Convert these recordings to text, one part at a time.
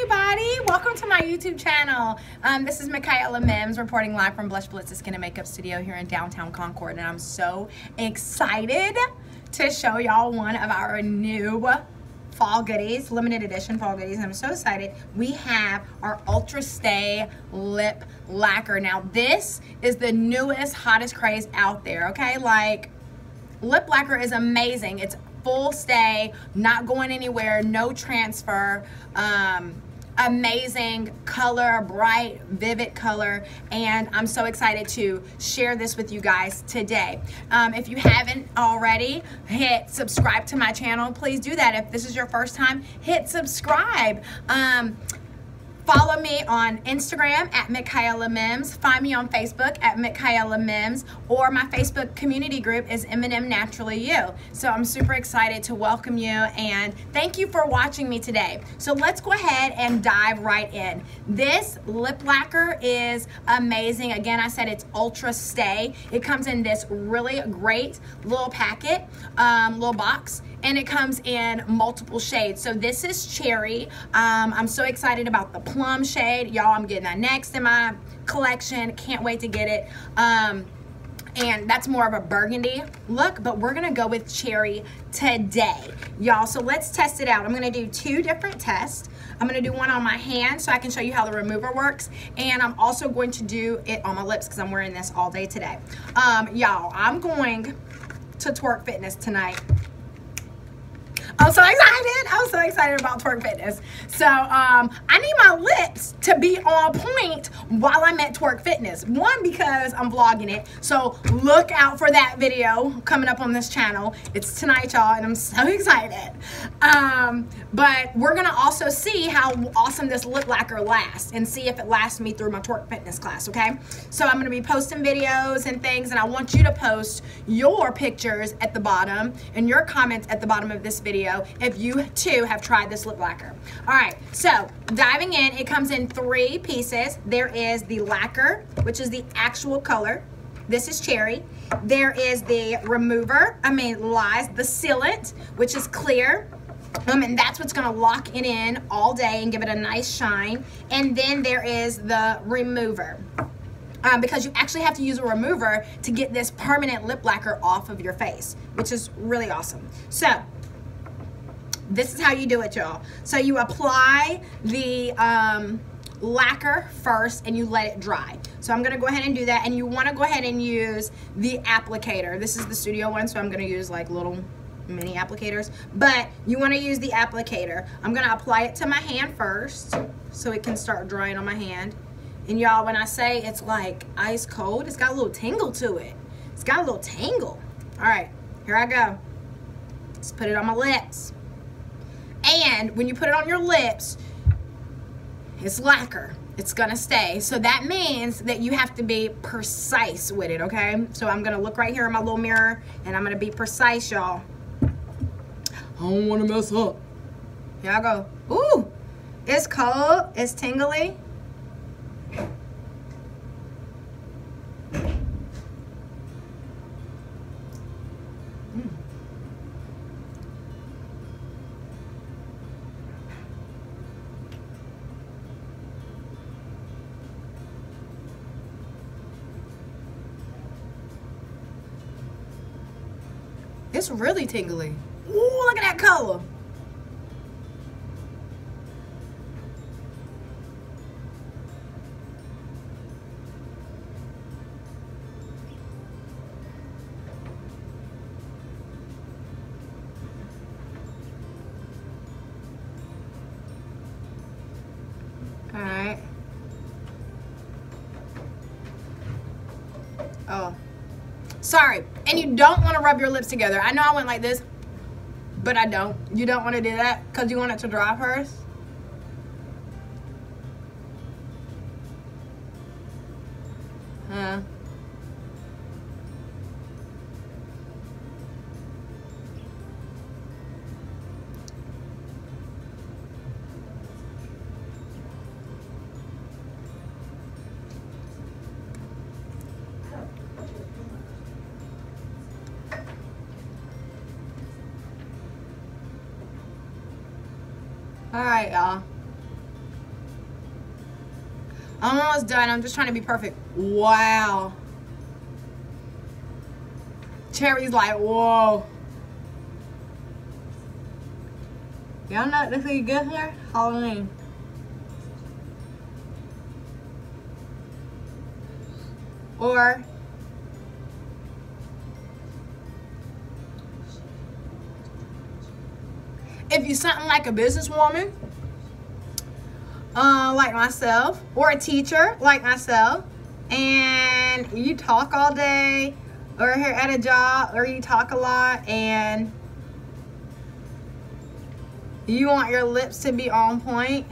everybody, welcome to my YouTube channel. This is Michaela Mims reporting live from Blush Blitz Skin and Makeup Studio here in downtown Concord, and I'm so excited to show y'all one of our new fall goodies, limited edition fall goodies. I'm so excited. We have our Ultra Stay Lip Lacquer. Now this is the newest, hottest craze out there, okay? Like, lip lacquer is amazing. It's full stay, not going anywhere, no transfer, amazing color, bright, vivid color, and I'm so excited to share this with you guys today. If you haven't already, hit subscribe to my channel. Please do that. If this is your first time, hit subscribe. Follow me on Instagram at Michaela Mims. Find me on Facebook at Michaela Mims, or my Facebook community group is M&M Naturally You. So I'm super excited to welcome you, and thank you for watching me today. So let's go ahead and dive right in. This lip lacquer is amazing. Again, I said it's Ultra Stay. It comes in this really great little packet, little box, and it comes in multiple shades. So this is Cherry. I'm so excited about the plum shade. Y'all, I'm getting that next in my collection. Can't wait to get it. And that's more of a burgundy look, but we're gonna go with Cherry today, y'all. So let's test it out. I'm gonna do two different tests. I'm gonna do one on my hand so I can show you how the remover works, and I'm also going to do it on my lips because I'm wearing this all day today. Y'all, I'm going to Twerk Fitness tonight. I'm so excited. I'm so excited about Twerk Fitness. So I need my lips to be on point while I'm at Twerk Fitness. One, because I'm vlogging it. So look out for that video coming up on this channel. It's tonight, y'all, and I'm so excited. But we're going to also see how awesome this lip lacquer lasts and see if it lasts me through my Twerk Fitness class, okay? So I'm going to be posting videos and things, and I want you to post your pictures at the bottom and your comments at the bottom of this video if you too have tried this lip lacquer. All right, so diving in, it comes in 3 pieces. There is the lacquer, which is the actual color. This is Cherry. There is the remover, the sealant, which is clear. And that's what's gonna lock it in all day and give it a nice shine. And then there is the remover. Because you actually have to use a remover to get this permanent lip lacquer off of your face, which is really awesome. So this is how you do it, y'all. So you apply the lacquer first and you let it dry. So I'm gonna go ahead and do that, and you wanna go ahead and use the applicator. This is the studio one, so I'm gonna use like little mini applicators, but you wanna use the applicator. I'm gonna apply it to my hand first so it can start drying on my hand. And y'all, when I say it's like ice cold, it's got a little tingle to it. It's got a little tingle. All right, here I go. Let's put it on my lips. And when you put it on your lips, it's lacquer. It's gonna stay. So that means that you have to be precise with it, okay? So I'm gonna look right here in my little mirror, and I'm gonna be precise, y'all. I don't wanna mess up. Here I go. Ooh, it's cold, it's tingly. It's really tingly. Ooh, look at that color. All right. Oh. Sorry, and you don't want to rub your lips together. I know I went like this, but I don't. You don't want to do that because you want it to dry first. Huh? All right, y'all. I'm almost done. I'm just trying to be perfect. Wow. Cherry's like, whoa. Y'all know this is good here? Halloween. Or if you're something like a businesswoman, like myself, or a teacher like myself, and you talk all day, or here at a job, or you talk a lot, and you want your lips to be on point,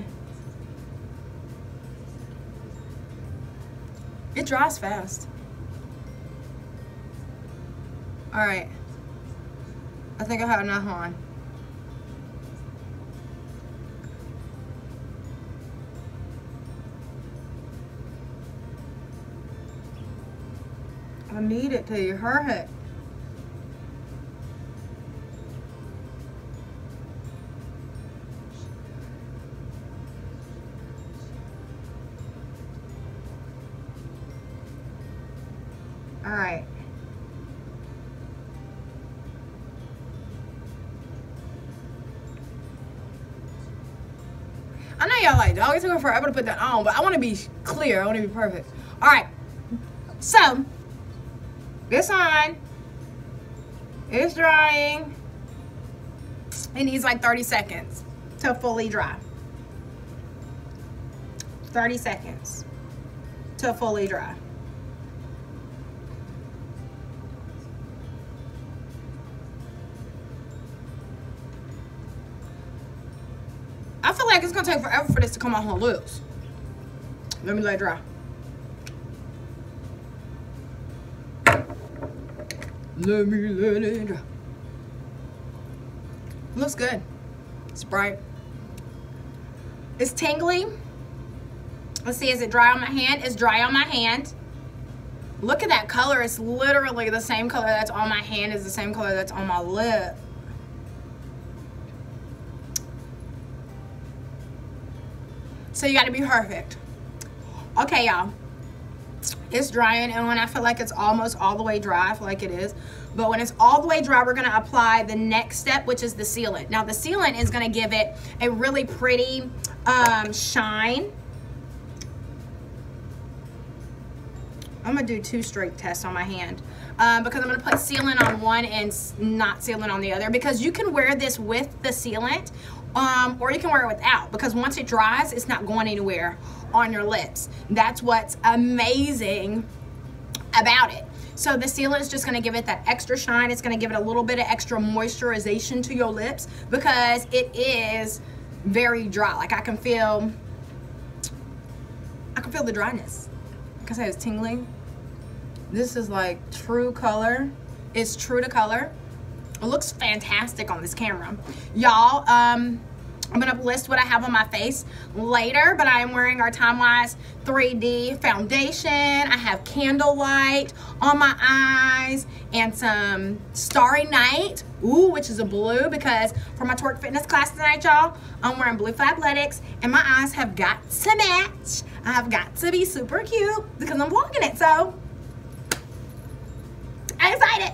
it dries fast. All right, I think I have enough on. I need it to hurt. All right. I know y'all like, dog, it took forever to put that on, but I want to be clear. I want to be perfect. All right. So, this on. It's drying. It needs like 30 seconds to fully dry. 30 seconds to fully dry. I feel like it's gonna take forever for this to come off my lips. Let me let it dry. Let me let it dry. Looks good. It's bright. It's tingly. Let's see, is it dry on my hand? It's dry on my hand. Look at that color. It's literally the same color that's on my hand is the same color that's on my lip. So you gotta be perfect. Okay, y'all. It's drying, and when I feel like it's almost all the way dry, I feel like it is. But when it's all the way dry, we're gonna apply the next step, which is the sealant. Now the sealant is gonna give it a really pretty shine. I'm gonna do 2 straight tests on my hand because I'm gonna put sealant on one and not sealant on the other, because you can wear this with the sealant or you can wear it without, because once it dries, it's not going anywhere on your lips. That's what's amazing about it. So the sealant is just gonna give it that extra shine. It's gonna give it a little bit of extra moisturization to your lips because it is very dry. Like I can feel the dryness. Like I said, it's tingling. This is like true color. It's true to color. It looks fantastic on this camera. Y'all, I'm gonna list what I have on my face later, but I am wearing our Time Wise 3D foundation. I have Candlelight on my eyes and some Starry Night, ooh, which is a blue, because for my Twerk Fitness class tonight, y'all, I'm wearing blue Fabletics, and my eyes have got to match. I have got to be super cute because I'm vlogging it, so I'm excited.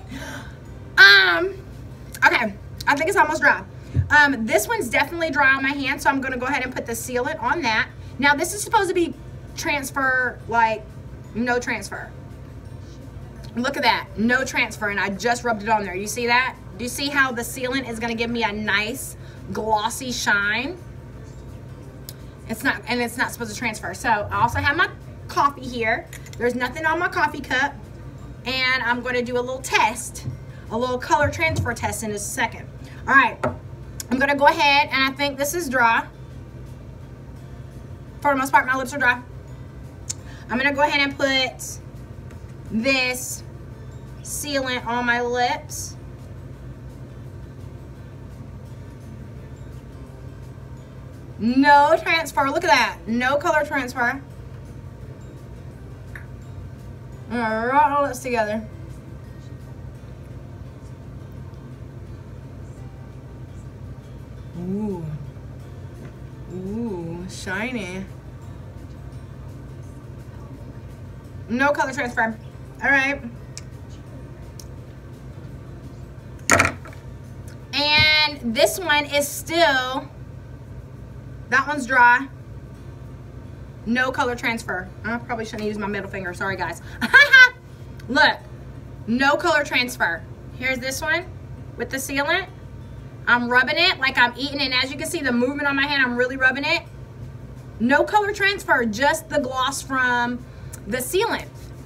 Okay, I think it's almost dry. This one's definitely dry on my hand, so I'm gonna go ahead and put the sealant on that. Now this is supposed to be transfer, like no transfer. Look at that, no transfer, and I just rubbed it on there. You see that? Do you see how the sealant is gonna give me a nice glossy shine? It's not supposed to transfer. So I also have my coffee here. There's nothing on my coffee cup, and I'm gonna do a little test, a little color transfer test in a second. All right, I'm gonna go ahead, and I think this is dry. For the most part, my lips are dry. I'm gonna go ahead and put this sealant on my lips. No transfer, look at that, no color transfer. I'm gonna rub all this together. Ooh, ooh, shiny. No color transfer. All right. And this one is still, that one's dry. No color transfer. I probably shouldn't use my middle finger. Sorry, guys. Look, no color transfer. Here's this one with the sealant. I'm rubbing it like I'm eating it. And as you can see, the movement on my hand, I'm really rubbing it. No color transfer, just the gloss from the sealant.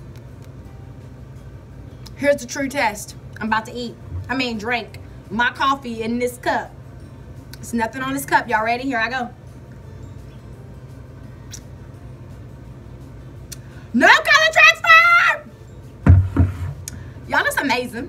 Here's the true test. I'm about to drink my coffee in this cup. There's nothing on this cup. Y'all ready? Here I go. No color transfer! Y'all, that's amazing.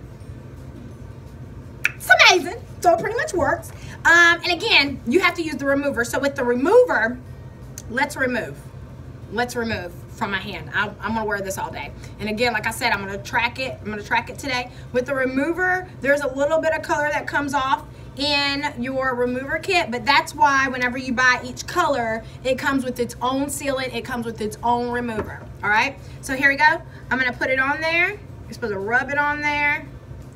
It's amazing. So it pretty much works. And again, you have to use the remover. So with the remover, let's remove from my hand. I'm gonna wear this all day. And again, like I said, I'm gonna track it today. With the remover, there's a little bit of color that comes off in your remover kit, but that's why whenever you buy each color, it comes with its own sealant, it comes with its own remover. All right, so here we go. I'm gonna put it on there. You're supposed to rub it on there.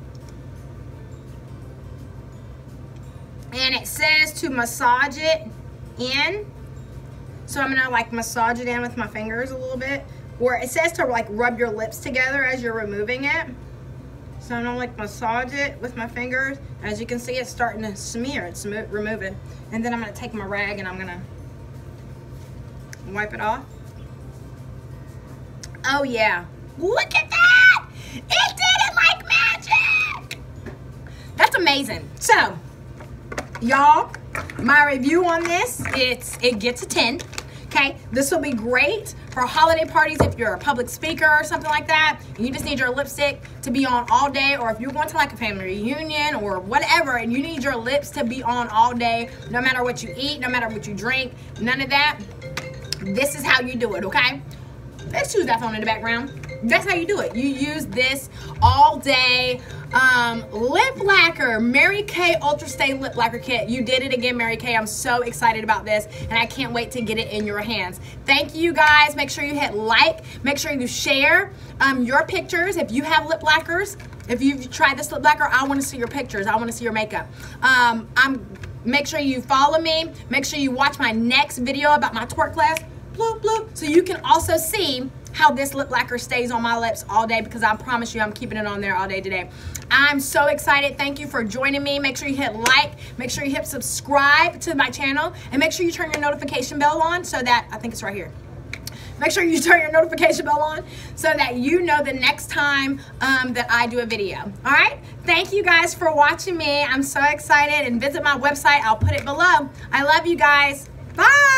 And it says to massage it in. So I'm gonna like massage it in with my fingers a little bit. Or it says to like rub your lips together as you're removing it. So I'm gonna like massage it with my fingers. As you can see, it's starting to smear, it's removing. And then I'm gonna take my rag and I'm gonna wipe it off. Oh yeah, look at that! It did it like magic! That's amazing. So, y'all, my review on this, it gets a 10. Okay, this will be great for holiday parties if you're a public speaker or something like that. And you just need your lipstick to be on all day, or if you're going to like a family reunion or whatever, and you need your lips to be on all day, no matter what you eat, no matter what you drink, none of that. This is how you do it, okay? Let's choose that phone in the background. That's how you do it. You use this all day. Lip lacquer, Mary Kay Ultra Stay Lip Lacquer Kit. You did it again, Mary Kay. I'm so excited about this, and I can't wait to get it in your hands. Thank you guys. Make sure you hit like. Make sure you share your pictures. If you have lip lacquers, if you've tried this lip lacquer, I want to see your pictures. I want to see your makeup. Make sure you follow me. Make sure you watch my next video about my twerk class. Bloop, bloop. So you can also see how this lip lacquer stays on my lips all day, because I promise you I'm keeping it on there all day today. I'm so excited. Thank you for joining me. Make sure you hit like, make sure you hit subscribe to my channel, and make sure you turn your notification bell on so that, I think it's right here. Make sure you turn your notification bell on so that you know the next time that I do a video. All right? Thank you guys for watching me. I'm so excited, and visit my website. I'll put it below. I love you guys. Bye.